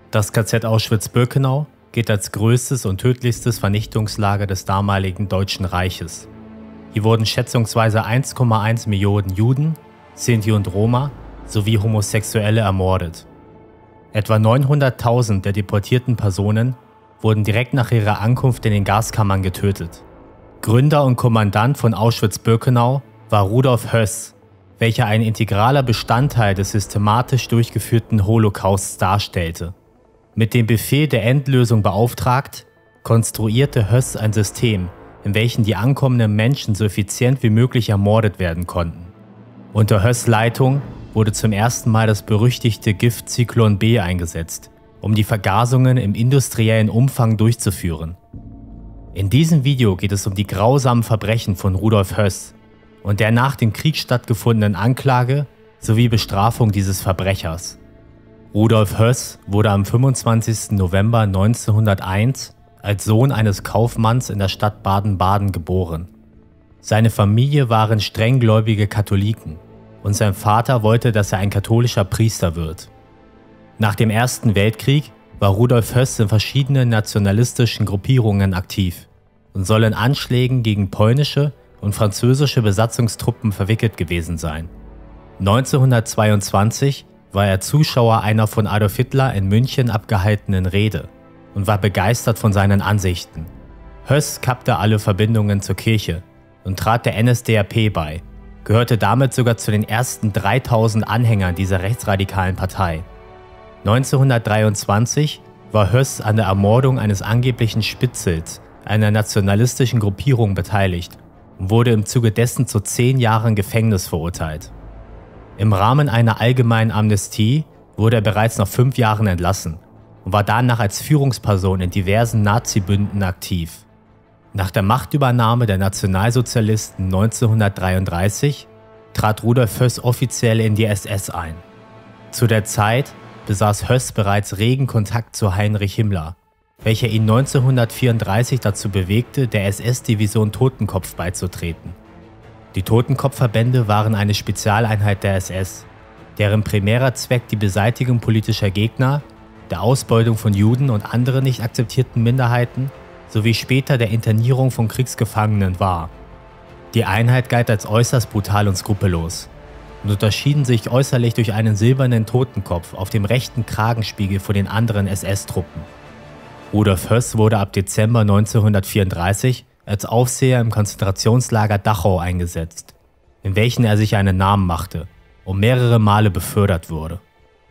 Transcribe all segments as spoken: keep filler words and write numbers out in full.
Das K Z Auschwitz-Birkenau gilt als größtes und tödlichstes Vernichtungslager des damaligen Deutschen Reiches. Hier wurden schätzungsweise eins Komma eins Millionen Juden, Sinti und Roma sowie Homosexuelle ermordet. Etwa neunhunderttausend der deportierten Personen wurden direkt nach ihrer Ankunft in den Gaskammern getötet. Gründer und Kommandant von Auschwitz-Birkenau war Rudolf Höss, welcher ein integraler Bestandteil des systematisch durchgeführten Holocausts darstellte. Mit dem Befehl der Endlösung beauftragt, konstruierte Höss ein System, in welchem die ankommenden Menschen so effizient wie möglich ermordet werden konnten. Unter Höss' Leitung wurde zum ersten Mal das berüchtigte Gift Zyklon B eingesetzt, um die Vergasungen im industriellen Umfang durchzuführen. In diesem Video geht es um die grausamen Verbrechen von Rudolf Höss und der nach dem Krieg stattgefundenen Anklage sowie Bestrafung dieses Verbrechers. Rudolf Höss wurde am fünfundzwanzigsten November neunzehnhunderteins als Sohn eines Kaufmanns in der Stadt Baden-Baden geboren. Seine Familie waren strenggläubige Katholiken und sein Vater wollte, dass er ein katholischer Priester wird. Nach dem Ersten Weltkrieg war Rudolf Höss in verschiedenen nationalistischen Gruppierungen aktiv und soll in Anschlägen gegen polnische und französische Besatzungstruppen verwickelt gewesen sein. neunzehnhundertzweiundzwanzig war er Zuschauer einer von Adolf Hitler in München abgehaltenen Rede und war begeistert von seinen Ansichten. Höss kappte alle Verbindungen zur Kirche und trat der N S D A P bei, gehörte damit sogar zu den ersten dreitausend Anhängern dieser rechtsradikalen Partei. neunzehnhundertdreiundzwanzig war Höss an der Ermordung eines angeblichen Spitzels einer nationalistischen Gruppierung beteiligt und wurde im Zuge dessen zu zehn Jahren Gefängnis verurteilt. Im Rahmen einer allgemeinen Amnestie wurde er bereits nach fünf Jahren entlassen und war danach als Führungsperson in diversen Nazi-Bünden aktiv. Nach der Machtübernahme der Nationalsozialisten neunzehnhundertdreiunddreißig trat Rudolf Höss offiziell in die S S ein. Zu der Zeit besaß Höss bereits regen Kontakt zu Heinrich Himmler, welcher ihn neunzehnhundertvierunddreißig dazu bewegte, der S S-Division Totenkopf beizutreten. Die Totenkopfverbände waren eine Spezialeinheit der S S, deren primärer Zweck die Beseitigung politischer Gegner, der Ausbeutung von Juden und anderen nicht akzeptierten Minderheiten sowie später der Internierung von Kriegsgefangenen war. Die Einheit galt als äußerst brutal und skrupellos und unterschieden sich äußerlich durch einen silbernen Totenkopf auf dem rechten Kragenspiegel von den anderen S S-Truppen. Rudolf Höss wurde ab Dezember neunzehnhundertvierunddreißig als Aufseher im Konzentrationslager Dachau eingesetzt, in welchem er sich einen Namen machte und mehrere Male befördert wurde.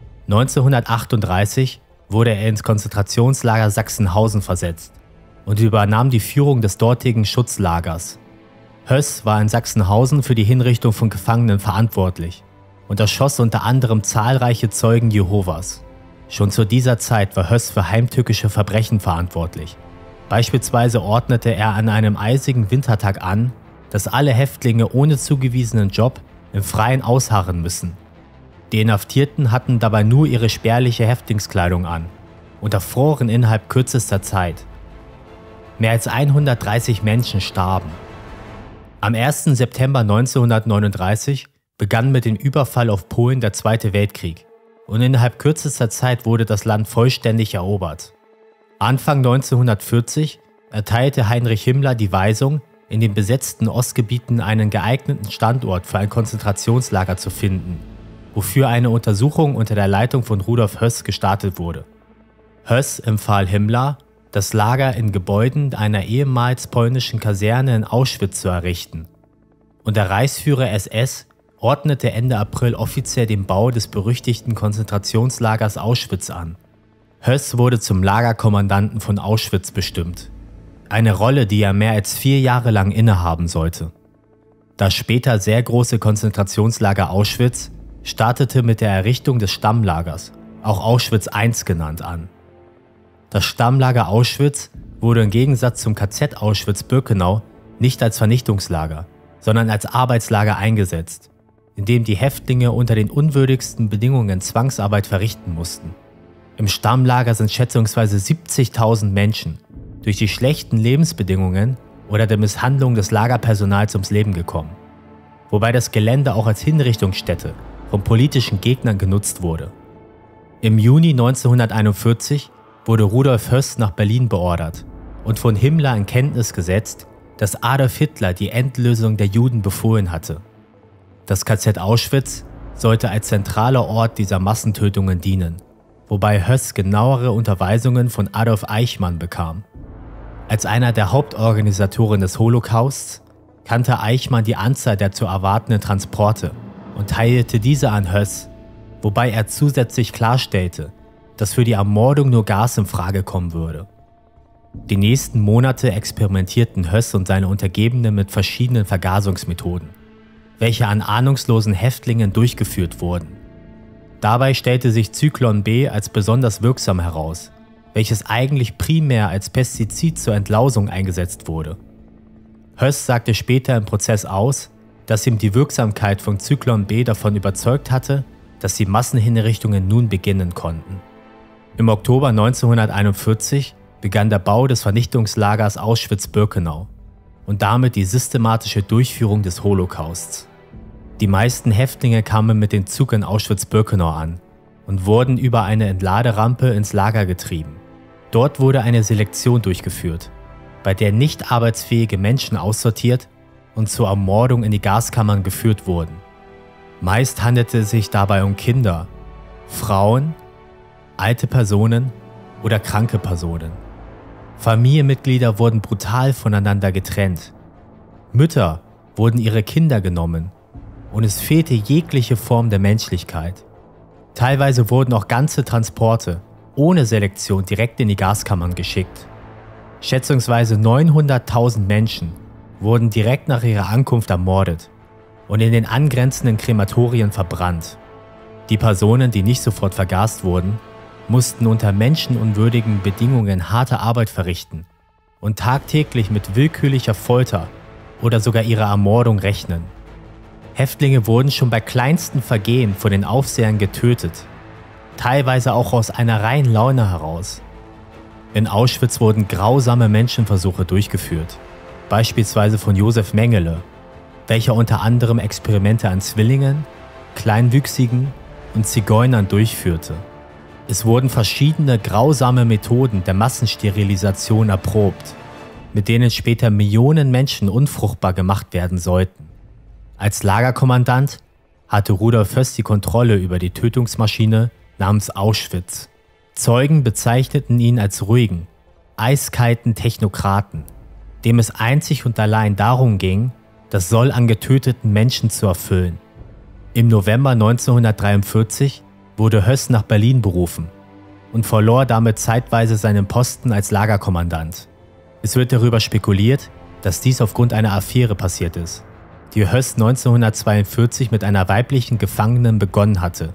neunzehnhundertachtunddreißig wurde er ins Konzentrationslager Sachsenhausen versetzt und übernahm die Führung des dortigen Schutzlagers. Höss war in Sachsenhausen für die Hinrichtung von Gefangenen verantwortlich und erschoss unter anderem zahlreiche Zeugen Jehovas. Schon zu dieser Zeit war Höss für heimtückische Verbrechen verantwortlich. Beispielsweise ordnete er an einem eisigen Wintertag an, dass alle Häftlinge ohne zugewiesenen Job im Freien ausharren müssen. Die Inhaftierten hatten dabei nur ihre spärliche Häftlingskleidung an und erfroren innerhalb kürzester Zeit. Mehr als hundertdreißig Menschen starben. Am ersten September neunzehnhundertneununddreißig begann mit dem Überfall auf Polen der Zweite Weltkrieg und innerhalb kürzester Zeit wurde das Land vollständig erobert. Anfang neunzehnhundertvierzig erteilte Heinrich Himmler die Weisung, in den besetzten Ostgebieten einen geeigneten Standort für ein Konzentrationslager zu finden, wofür eine Untersuchung unter der Leitung von Rudolf Höss gestartet wurde. Höss empfahl Himmler, das Lager in Gebäuden einer ehemals polnischen Kaserne in Auschwitz zu errichten. Und der Reichsführer S S ordnete Ende April offiziell den Bau des berüchtigten Konzentrationslagers Auschwitz an. Höss wurde zum Lagerkommandanten von Auschwitz bestimmt. Eine Rolle, die er mehr als vier Jahre lang innehaben sollte. Das später sehr große Konzentrationslager Auschwitz startete mit der Errichtung des Stammlagers, auch Auschwitz eins genannt, an. Das Stammlager Auschwitz wurde im Gegensatz zum K Z Auschwitz-Birkenau nicht als Vernichtungslager, sondern als Arbeitslager eingesetzt, in dem die Häftlinge unter den unwürdigsten Bedingungen Zwangsarbeit verrichten mussten. Im Stammlager sind schätzungsweise siebzigtausend Menschen durch die schlechten Lebensbedingungen oder der Misshandlung des Lagerpersonals ums Leben gekommen, wobei das Gelände auch als Hinrichtungsstätte von politischen Gegnern genutzt wurde. Im Juni neunzehnhunderteinundvierzig wurde Rudolf Höss nach Berlin beordert und von Himmler in Kenntnis gesetzt, dass Adolf Hitler die Endlösung der Juden befohlen hatte. Das K Z Auschwitz sollte als zentraler Ort dieser Massentötungen dienen, wobei Höss genauere Unterweisungen von Adolf Eichmann bekam. Als einer der Hauptorganisatoren des Holocausts kannte Eichmann die Anzahl der zu erwartenden Transporte und teilte diese an Höss, wobei er zusätzlich klarstellte, dass für die Ermordung nur Gas in Frage kommen würde. Die nächsten Monate experimentierten Höss und seine Untergebenen mit verschiedenen Vergasungsmethoden, welche an ahnungslosen Häftlingen durchgeführt wurden. Dabei stellte sich Zyklon B als besonders wirksam heraus, welches eigentlich primär als Pestizid zur Entlausung eingesetzt wurde. Höss sagte später im Prozess aus, dass ihm die Wirksamkeit von Zyklon B davon überzeugt hatte, dass die Massenhinrichtungen nun beginnen konnten. Im Oktober neunzehnhunderteinundvierzig begann der Bau des Vernichtungslagers Auschwitz-Birkenau und damit die systematische Durchführung des Holocausts. Die meisten Häftlinge kamen mit dem Zug in Auschwitz-Birkenau an und wurden über eine Entladerampe ins Lager getrieben. Dort wurde eine Selektion durchgeführt, bei der nicht arbeitsfähige Menschen aussortiert und zur Ermordung in die Gaskammern geführt wurden. Meist handelte es sich dabei um Kinder, Frauen, alte Personen oder kranke Personen. Familienmitglieder wurden brutal voneinander getrennt. Mütter wurden ihre Kinder genommen und es fehlte jegliche Form der Menschlichkeit. Teilweise wurden auch ganze Transporte ohne Selektion direkt in die Gaskammern geschickt. Schätzungsweise neunhunderttausend Menschen wurden direkt nach ihrer Ankunft ermordet und in den angrenzenden Krematorien verbrannt. Die Personen, die nicht sofort vergast wurden, mussten unter menschenunwürdigen Bedingungen harte Arbeit verrichten und tagtäglich mit willkürlicher Folter oder sogar ihrer Ermordung rechnen. Häftlinge wurden schon bei kleinsten Vergehen von den Aufsehern getötet, teilweise auch aus einer reinen Laune heraus. In Auschwitz wurden grausame Menschenversuche durchgeführt, beispielsweise von Josef Mengele, welcher unter anderem Experimente an Zwillingen, Kleinwüchsigen und Zigeunern durchführte. Es wurden verschiedene grausame Methoden der Massensterilisation erprobt, mit denen später Millionen Menschen unfruchtbar gemacht werden sollten. Als Lagerkommandant hatte Rudolf Höss die Kontrolle über die Tötungsmaschine namens Auschwitz. Zeugen bezeichneten ihn als ruhigen, eiskalten Technokraten, dem es einzig und allein darum ging, das Soll an getöteten Menschen zu erfüllen. Im November neunzehnhundertdreiundvierzig wurde Höss nach Berlin berufen und verlor damit zeitweise seinen Posten als Lagerkommandant. Es wird darüber spekuliert, dass dies aufgrund einer Affäre passiert ist, die Höss neunzehnhundertzweiundvierzig mit einer weiblichen Gefangenen begonnen hatte.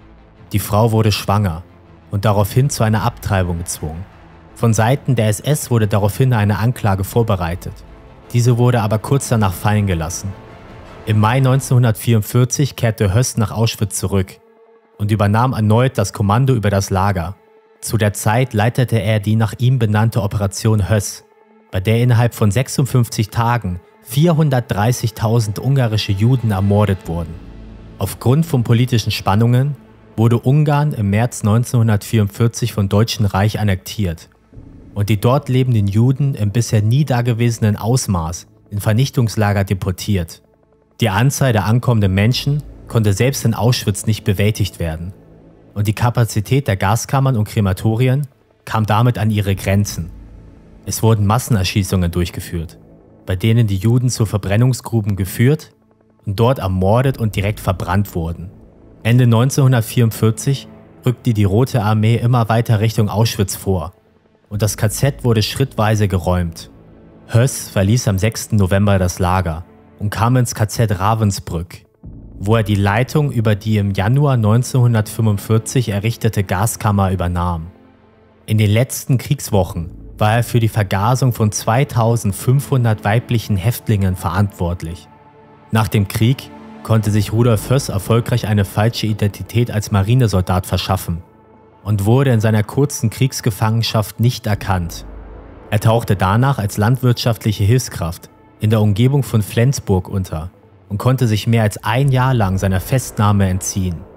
Die Frau wurde schwanger und daraufhin zu einer Abtreibung gezwungen. Von Seiten der S S wurde daraufhin eine Anklage vorbereitet. Diese wurde aber kurz danach fallen gelassen. Im Mai neunzehnhundertvierundvierzig kehrte Höss nach Auschwitz zurück und übernahm erneut das Kommando über das Lager. Zu der Zeit leitete er die nach ihm benannte Operation Höss, bei der innerhalb von sechsundfünfzig Tagen vierhundertdreißigtausend ungarische Juden ermordet wurden. Aufgrund von politischen Spannungen wurde Ungarn im März neunzehnhundertvierundvierzig vom Deutschen Reich annektiert und die dort lebenden Juden im bisher nie dagewesenen Ausmaß in Vernichtungslager deportiert. Die Anzahl der ankommenden Menschen konnte selbst in Auschwitz nicht bewältigt werden und die Kapazität der Gaskammern und Krematorien kam damit an ihre Grenzen. Es wurden Massenerschießungen durchgeführt, bei denen die Juden zu Verbrennungsgruben geführt und dort ermordet und direkt verbrannt wurden. Ende neunzehnhundertvierundvierzig rückte die Rote Armee immer weiter Richtung Auschwitz vor und das K Z wurde schrittweise geräumt. Höss verließ am sechsten November das Lager und kam ins K Z Ravensbrück, wo er die Leitung über die im Januar neunzehnhundertfünfundvierzig errichtete Gaskammer übernahm. In den letzten Kriegswochen war er für die Vergasung von zweitausendfünfhundert weiblichen Häftlingen verantwortlich. Nach dem Krieg konnte sich Rudolf Höss erfolgreich eine falsche Identität als Marinesoldat verschaffen und wurde in seiner kurzen Kriegsgefangenschaft nicht erkannt. Er tauchte danach als landwirtschaftliche Hilfskraft in der Umgebung von Flensburg unter und konnte sich mehr als ein Jahr lang seiner Festnahme entziehen.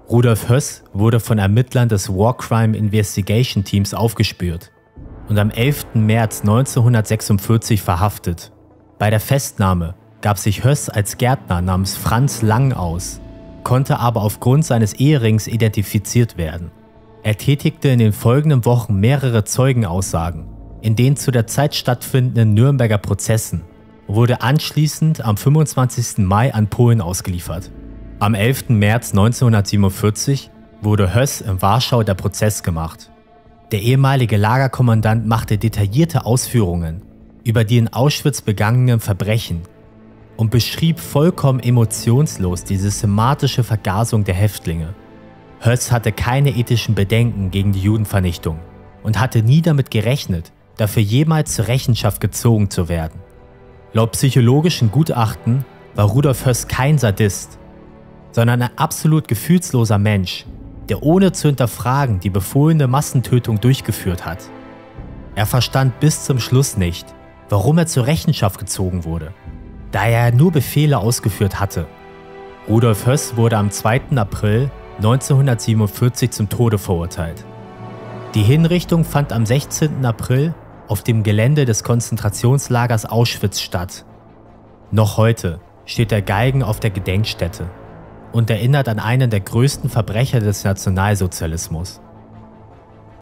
Rudolf Höss wurde von Ermittlern des War Crime Investigation Teams aufgespürt und am elften März neunzehnhundertsechsundvierzig verhaftet. Bei der Festnahme gab sich Höss als Gärtner namens Franz Lang aus, konnte aber aufgrund seines Eherings identifiziert werden. Er tätigte in den folgenden Wochen mehrere Zeugenaussagen in den zu der Zeit stattfindenden Nürnberger Prozessen und wurde anschließend am fünfundzwanzigsten Mai an Polen ausgeliefert. Am elften März neunzehnhundertsiebenundvierzig wurde Höss in Warschau der Prozess gemacht. Der ehemalige Lagerkommandant machte detaillierte Ausführungen über die in Auschwitz begangenen Verbrechen und beschrieb vollkommen emotionslos die systematische Vergasung der Häftlinge. Höss hatte keine ethischen Bedenken gegen die Judenvernichtung und hatte nie damit gerechnet, dafür jemals zur Rechenschaft gezogen zu werden. Laut psychologischen Gutachten war Rudolf Höss kein Sadist, sondern ein absolut gefühlsloser Mensch, der ohne zu hinterfragen die befohlene Massentötung durchgeführt hat. Er verstand bis zum Schluss nicht, warum er zur Rechenschaft gezogen wurde, da er nur Befehle ausgeführt hatte. Rudolf Höss wurde am zweiten April neunzehnhundertsiebenundvierzig zum Tode verurteilt. Die Hinrichtung fand am sechzehnten April auf dem Gelände des Konzentrationslagers Auschwitz statt. Noch heute steht der Galgen auf der Gedenkstätte und erinnert an einen der größten Verbrecher des Nationalsozialismus.